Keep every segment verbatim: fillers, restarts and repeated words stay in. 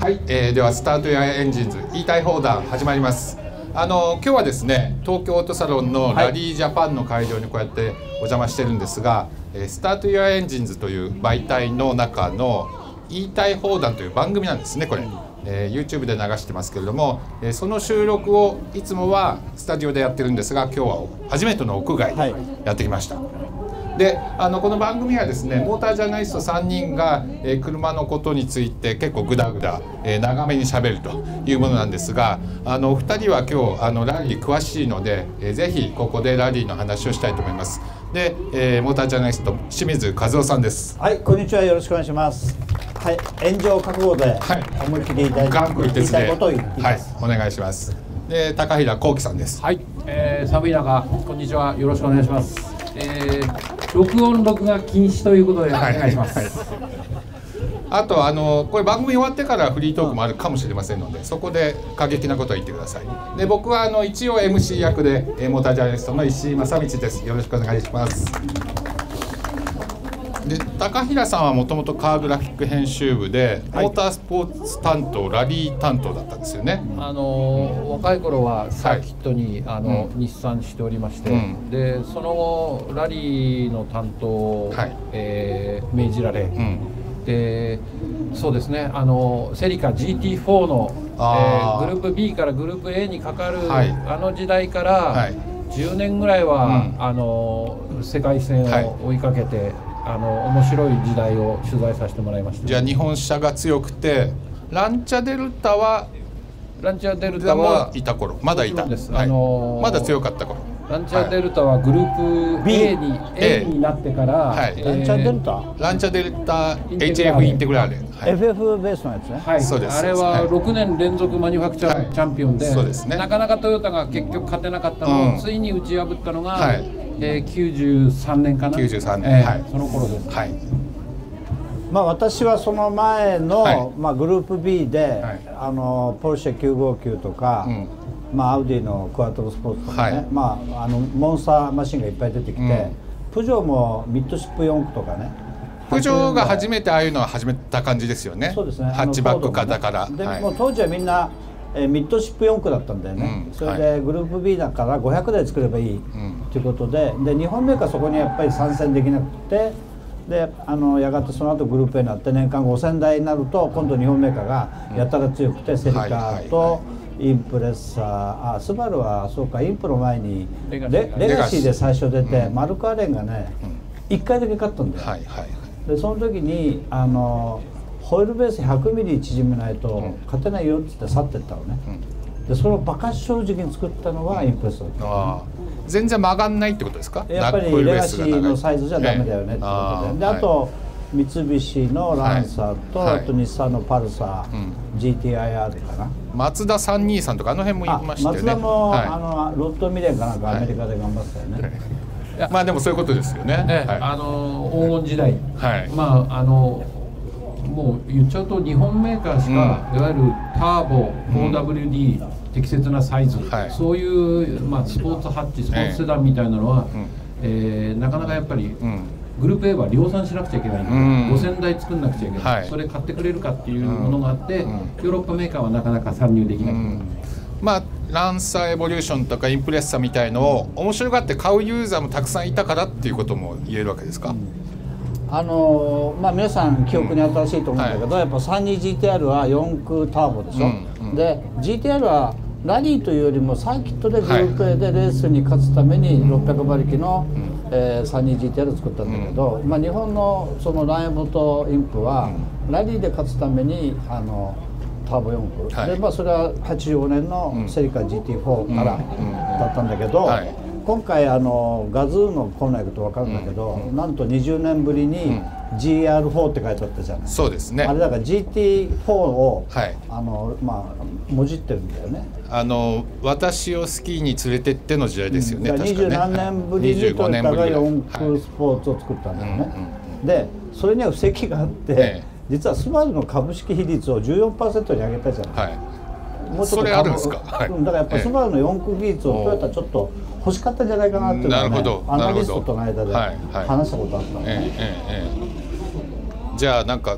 はい、えー、ではスタートやエンジンズ言いたい放談始まります。あの今日はですね、東京オートサロンのラリージャパンの会場にこうやってお邪魔してるんですが、えー、スタートやエンジンズという媒体の中の言いたい放談という番組なんですね。これ、えー、YouTube で流してますけれども、えー、その収録をいつもはスタジオでやってるんですが、今日は初めての屋外でやってきました。はい、であのこの番組はですね、モータージャーナリストさんにんが、えー、車のことについて結構グダグダ、えー、長めにしゃべるというものなんですが、あのお二人は今日あのラリー詳しいので、えー、ぜひここでラリーの話をしたいと思います。で、えー、モータージャーナリスト清水和夫さんです。 はい、こんにちは、よろしくお願いします。はい、炎上覚悟で思い切り言いたいことを言っています。 はい、お願いします。で、高平幸喜さんです。 はい、えー、寒い中こんにちは、よろしくお願いします。えー、録音録画禁止ということでお願いします。はいはい、 あとあのこれ番組終わってからフリートークもあるかもしれませんので、そこで過激なことを言ってください。で、僕はあの一応 エムシー 役でモータージャーナリストの石井正道です。よろしくお願いします。で、高平さんはもともとカーグラフィック編集部で、はい、モータースポーツ担当、ラリー担当だったんですよね。 あの若い頃はサーキットに、はい、あの、うん、日産しておりまして、うん、でその後ラリーの担当を、はい、えー、命じられ、うん、でそうですね、あのセリカ ジーティーフォー の、えー、グループ ビー からグループ エー にかかる、はい、あの時代から、はい、じゅうねんぐらいは、うん、あの世界戦を追いかけて、はい、あの面白い時代を取材させてもらいました。 じゃあ日本車が強くて、ランチャデルタはランチャデルタはいた頃、まだいたです、 はい、 あのー、 まだ強かった頃。 ランチャデルタはグループ A に、はい、A になってから、 はい、 えー、ランチャデルタランチャデルタ エイチエフ インテグラーレ、 はい、エフエフ ベースのやつね。 はい、 そうです。 あれはろくねん連続マニュファクチャー、はい、チャンピオンで、 そうですね、 なかなかトヨタが結局勝てなかったのを、うん、ついに打ち破ったのが、はい、えー、きゅうじゅうさんねんかな。 きゅうじゅうさんねん、 えーはい、 その頃です。 はい。 まあ私はその前の、はい、まあグループ ビー で、はい、あのポルシェきゅうごきゅうとか、うん、まあアウディのクワトロスポーツとかね、はい、まああのモンスターマシンがいっぱい出てきて、うん、プジョーもミッドシップよん区とかね。 プジョーが初めてああいうのは始めた感じですよね。 そうですね。 ハッチバック型から。 でも当時はみんな、えー、ミッドシップよん区だったんだよね。うん、それでグループ ビー だからごひゃくだい作ればいいということで、で日本メーカーそこにやっぱり参戦できなくて、であのやがてその後グループ A になって年間ごせんだいになると今度日本メーカーがやたら強くて、うん、セリカとインプレッサー、あスバルはそうか、インプの前にレレガシーで最初出て、うん、マルカーレンがね、うん、いっかいだけ勝ったんだよ。はいはい、でその時にあのホイールベースひゃくミリ縮めないと勝てないよって言って去っていったのね。うん、でそれをバカ正直に作ったのがインプレッサーだった、ね。あ全然曲がんないってことですか？ やっぱりレガシーのサイズじゃダメだよねってことで、であと三菱のランサーと、はい、あと日産のパルサー、うん、ジーティーアイアール かな、 マツダさんにじゅうさんとかあの辺もいましたよね。 マツダも、はい、あのロッドミレンかなんかアメリカで頑張ってたよね。 はい、まあでもそういうことですよね。ね、 はい、あの黄金時代、はい、まああのもう言っちゃうと日本メーカーしか、うん、いわゆるターボ オーダブリューディー、うん、適切なサイズ、はい、そういう、まあ、スポーツハッチスポーツセダンみたいなのは、えーえー、なかなかやっぱり、うん、グループ A は量産しなくちゃいけない、うん、ごせんだい作んなくちゃいけない、はい、それ買ってくれるかっていうものがあって、うん、ヨーロッパメーカーはなかなか参入できない、うん、 まあランサーエボリューションとかインプレッサみたいのを面白がって買うユーザーもたくさんいたからっていうことも言えるわけですか？うん、 あのまあ、皆さん記憶に新しいと思うんだけど、うんはい、やっぱ さんじゅうにジーティーアール はよん区ターボでしょ、うんうん、で ジーティーアール はラリーというよりもサーキットでグループ A でレースに勝つためにろっぴゃくばりきの、うんえー、さんじゅうにジーティーアール を作ったんだけど、うんまあ、日本のそのランエボとインプは、うん、ラリーで勝つためにあのターボよん区、はい、で、まあ、それははちじゅうごねんのセリカ ジーティーフォー からだったんだけど、うんうんはい今回あのガズーのコーナー行くと分かるんだけど、うんうん、なんとにじゅうねんぶりに ジーアールフォー って書いてあったじゃない。 そうですね。 あれだから ジーティーフォー を、はい、あのまあもじってるんだよね。 あの私をスキーに連れてっての時代ですよね。うん、確かね。 にじゅうなんねんぶりにトヨタがよん区スポーツを作ったんだよね。はいうんうん、でそれには布石があって、ええ、実はスバルの株式比率を じゅうよんパーセント に上げたじゃない。はいもうちょっとそれあるんですか、はい、 だからやっぱりスバルのよん区技術をトヨタちょっと欲しかったんじゃないかなっていうのは、ね、アナリストとの間で話したことあったのね。 じゃあなんか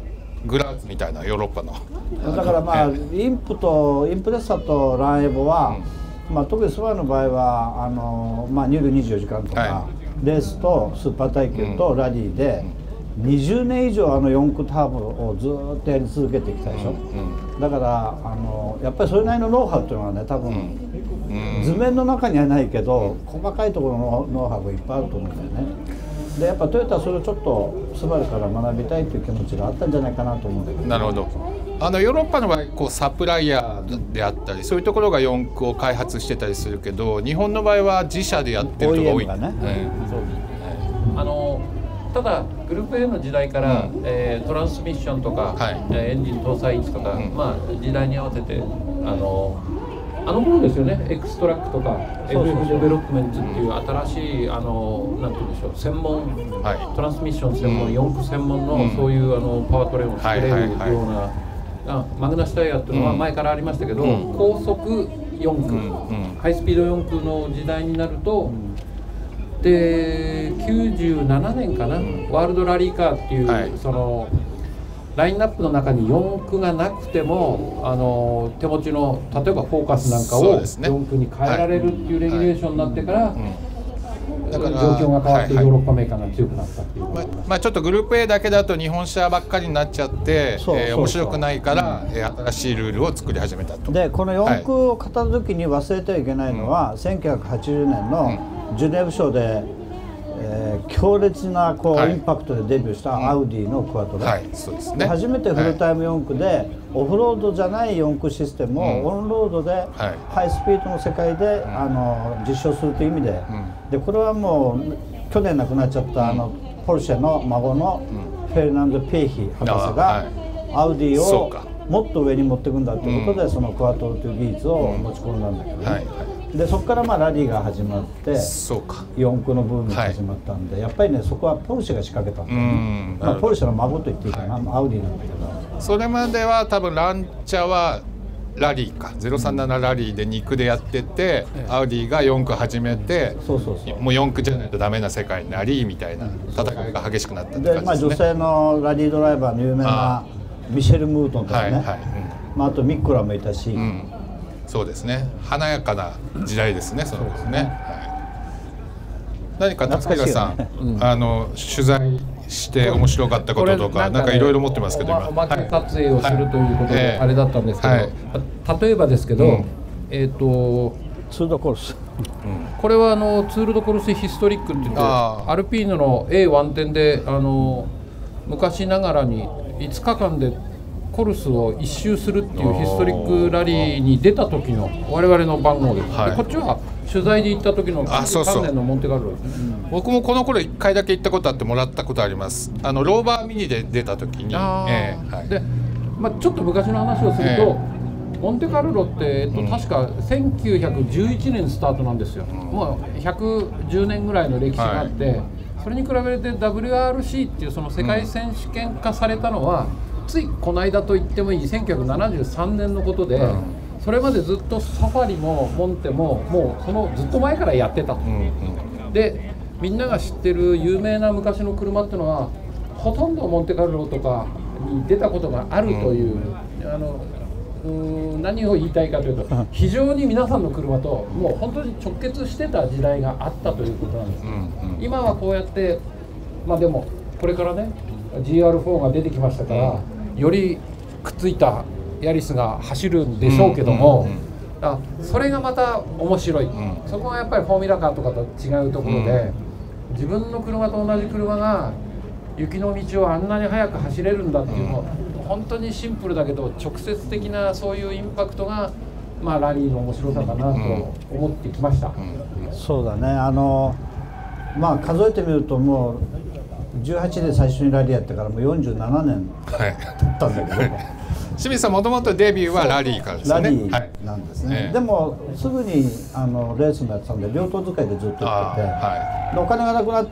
グラーツみたいなヨーロッパの。 だからまあ、インプとインプレッサとランエボは、うん、まあ、特にスバルの場合はあの、まあ、ニュールにじゅうよじかんとか、はい、レースとスーパー耐久とラリーで、うん、にじゅうねん以上あのよん区ターボをずっとやり続けてきたでしょ、うん、だからあのやっぱりそれなりのノウハウっていうのはね多分、うん、図面の中にはないけど、うん、細かいところのノウハウがいっぱいあると思うんだよね。でやっぱトヨタはそれをちょっとスバルから学びたいという気持ちがあったんじゃないかなと思うんだけど。 なるほど。あのヨーロッパの場合こうサプライヤーであったりそういうところが四駆を開発してたりするけど、日本の場合は自社でやってるところが多い。 オーイーエム がね、 うん、そうですね。あのただグループ A の時代から、うん、えー、トランスミッションとか、はい、エンジン搭載位置とか、うん、まあ時代に合わせてあのあの頃ですよね、エクストラックとか エフエフ デベロップメントっていう新しいあのなんて言うんでしょう、専門、はい、トランスミッション専門、四駆専門の、うん、そういうあのパワートレインを作れるような、あマグナスタイヤっていうのは前からありましたけど、うん、高速四駆、うん、ハイスピード四駆の時代になると、うん、できゅうじゅうななねんかな、うん、ワールドラリーカーっていう、はい、そのラインナップの中に四駆がなくてもあの手持ちの例えばフォーカスなんかを四駆に変えられるっていうレギュレーションになってから、だから状況が変わってヨーロッパメーカーが強くなったっていう、はいはい、まあ、まあちょっとグループ A だけだと日本車ばっかりになっちゃって、えー、面白くないから、うん、えー、新しいルールを作り始めたと。 でこの四駆を語る時に忘れてはいけないのは、うん、せんきゅうひゃくはちじゅうねんのジュネーブ賞で、えー、強烈なこう、はい、インパクトでデビューしたアウディのクワトロ、 はい、そうですね、 初めてフルタイム四駆で、はい、オフロードじゃない四駆システムを、うん、オンロードで、はい、ハイスピードの世界で、うん、あの実証するという意味で、うん、でこれはもう去年亡くなっちゃった、うん、あのポルシェの孫のフェルナンド・ペーヒ博士が、はい、アウディをもっと上に持っていくんだということで、うん、そのクワトロという技術を持ち込んだんだけど、ね、はいはい、でそこからまあラリーが始まって四駆のブームが始まったんで、はい、やっぱりねそこはポルシェが仕掛けたんだよね。まあ、ポルシェの孫と言っていいかな、はい、アウディなんだけど、 それまでは多分ランチャーはラリーかゼロさんななラリーでに駆でやってて、うん、アウディがよん駆始めて、そうそうそう、もうよん駆じゃないとダメな世界になりみたいな戦いが激しくなったって感じですね。 で、まあ、女性のラリードライバーの有名なミシェル・ムートンとかね、はいはい、うん、まあ、あとミックラもいたし、うん、 そうですね、華やかな時代ですね、そのですね、はい、何か達倉さん、ね、うん、あの取材して面白かったこととかなんかいろいろ持ってますけど、今おまけ撮影をするということであれだったんですけど、はい、例えばですけど、うん、えっとツール・ド・コルス、 うん、これはあのツール・ド・コルスヒストリックって言ってアルピーノの エーワン 点であの昔ながらにいつかかんでコルスを一周するっていうヒストリックラリーに出た時の我々の番号です、はい、でこっちは取材で行った時の関連のモンテカルロですね。 うん、僕もこの頃いっかいだけ行ったことあってもらったことあります。あのローバーミニで出た時に、えーはい、 で、まあ、ちょっと昔の話をすると、えー、モンテカルロって、えっと、うん、確かせんきゅうひゃくじゅういちねんスタートなんですよ。うん、もうひゃくじゅうねんぐらいの歴史があって、はい、それに比べて ダブリューアールシー っていうその世界選手権化されたのは、うん、ついこの間と言ってもいいせんきゅうひゃくななじゅうさんねんのことで、うん、それまでずっとサファリもモンテももうそのずっと前からやってたと、うんうん、でみんなが知ってる有名な昔の車っていうのはほとんどモンテカルロとかに出たことがあるという、うん、あのうーん何を言いたいかというと、非常に皆さんの車ともう本当に直結してた時代があったということなんです、うんうん、今はこうやってまあでもこれからね ジーアールフォー が出てきましたから、うん、よりくっついたヤリスが走るんでしょうけども、うんうんうん、あそれがまた面白い、うん、そこはやっぱりフォーミュラカーとかと違うところで、うん、自分の車と同じ車が雪の道をあんなに速く走れるんだっていうの、うん、本当にシンプルだけど直接的なそういうインパクトが、まあ、ラリーの面白さかなと思ってきました、うんうん、 そうだね、あのまあ数えてみるともうじゅうはちで最初にラリーやってからもうよんじゅうななねん経ったんだけど、はい清水さんもともとデビューはラリーからですね。 ラリーなんですね、はい、でもすぐにあのレースもやってたんで両党使いでずっとやってて、はい、でお金がなくなって、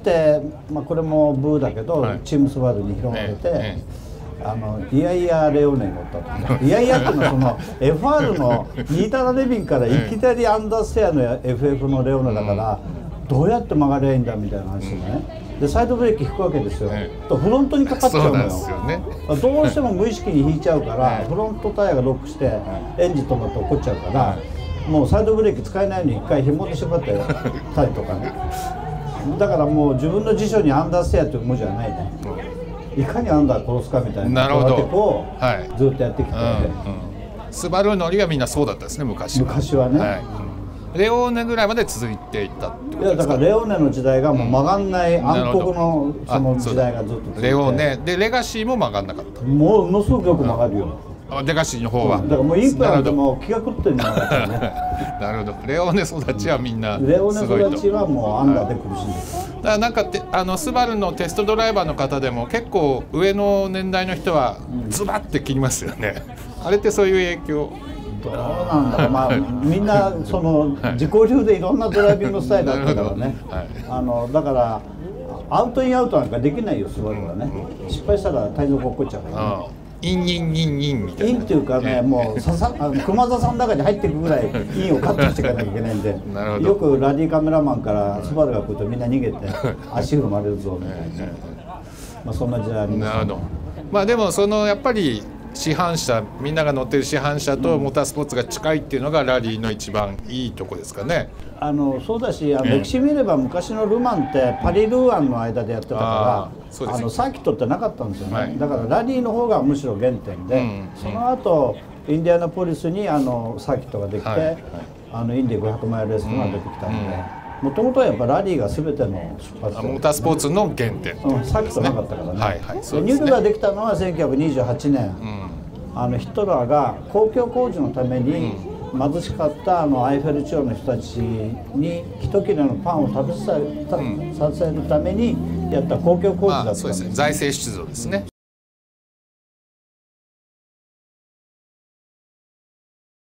まあ、これもブーだけど、はい、チームスバルに広がれて、ええ、あのいやいやレオネに乗ったといやいやっていうのはそのエフアール のニータラ・レビンからいきなりアンダーステアの エフエフ のレオネだから、どうやって曲がればいいんだみたいな話でね、 でサイドブレーキ引くわけですよ、 ええ、 とフロントにかかっちゃうのよ。 そうなんですよね。 どうしても無意識に引いちゃうから、 ええ、 フロントタイヤがロックしてエンジン止まって落っこっちゃうから、もうサイドブレーキ使えないように一回紐で縛ってたりとかね。だからもう自分の辞書にアンダーステアという文字はないね、うん、いかにアンダー殺すかみたいなことをずっとやってきて、はい、うんうん、 スバル乗りはみんなそうだったですね、昔は。 昔はね、はい、 うん、レオーネぐらいまで続いていったってことですか。 いやだからレオーネの時代がもう曲がんない、うん、暗黒のその時代がずっと続いて、 レオーネでレガシーも曲がんなかった。 ものすごくよく曲がるよ、 うん、レガシーの方は、 うん、だからもうインプラントも気が狂ってるんじゃなかったねなるほど。レオーネ育ちはみんなすごいと。 レオーネ育ちはもうアンダーで苦しんでる、はい、 だからなんかてあのスバルのテストドライバーの方でも結構上の年代の人はズバッて切りますよね、うん、あれってそういう影響。 どうなんだろう、まあ、みんなその自己流でいろんなドライビングスタイルだったからね、はい、あのだからアウトインアウトなんかできないよ、スバルはね、うん、失敗したら体力落っこっちゃうからね、 インインインインみたいな、 インっていうかね、もうささあの熊沢さんの中に入っていくぐらいインをカットしていかなきゃいけないんでよくラリーカメラマンからスバルが来るとみんな逃げて足踏まれるぞみたいな、まあそんな時代あります、ね、 なるほど。まあでもそのやっぱり市販車、みんなが乗ってる市販車とモータースポーツが近いっていうのがラリーの一番いいとこですかね。 あのそうだし、あの歴史見れば昔のルマンってパリ・ルーアンの間でやってたから、ああのサーキットってなかったんですよね、はい、だからラリーの方がむしろ原点で、うん、その後インディアナポリスにあのサーキットができて、はいはい、あのインディごひゃくマイルレースが出てきたので、もともとはやっぱラリーが全ての出発点、 モータースポーツの原点、 うん、サーキットなかったからね、はいはい、 そうですね。 ニュールができたのはせんきゅうひゃくにじゅうはちねん、うん、あのヒットラーが公共工事のために、うん、貧しかったあのアイフェル地方の人たちに一切れのパンを食べさせるためにやった公共工事だったんです、 まあ、そうですね、財政出動ですね。